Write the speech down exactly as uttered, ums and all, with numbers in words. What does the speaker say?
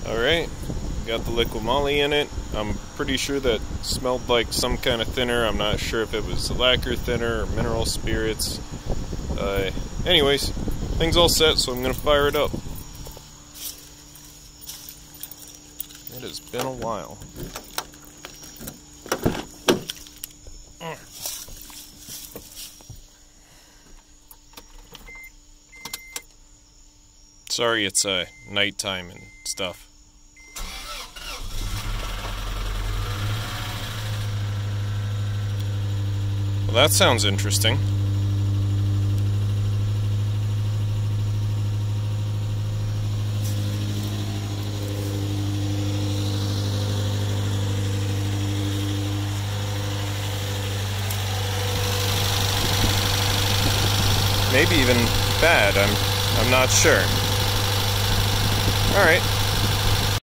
Alright, got the liquid moly in it. I'm pretty sure that smelled like some kind of thinner. I'm not sure if it was lacquer thinner or mineral spirits. Uh, anyways, thing's all set, so I'm gonna fire it up. It has been a while. Sorry, it's uh, nighttime and stuff. Well, that sounds interesting. Maybe even bad, I'm, I'm not sure. Alright.